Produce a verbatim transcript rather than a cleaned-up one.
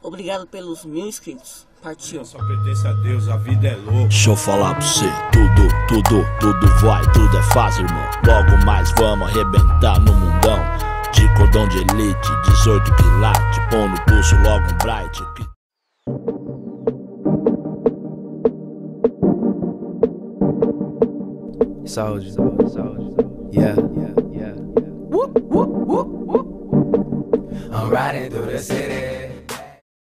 Obrigado pelos mil inscritos. Partiu. Só pertence a Deus, a vida é louca. Deixa eu falar pra você, tudo, tudo, tudo vai, tudo é fácil, irmão. Logo mais vamos arrebentar no mundão. De cordão de elite, dezoito quilates, põe no pulso logo um bright. Saúde, saúde, saúde. Yeah, yeah, yeah. Whoop, whoop, whoop, whoop. I'm riding through the city.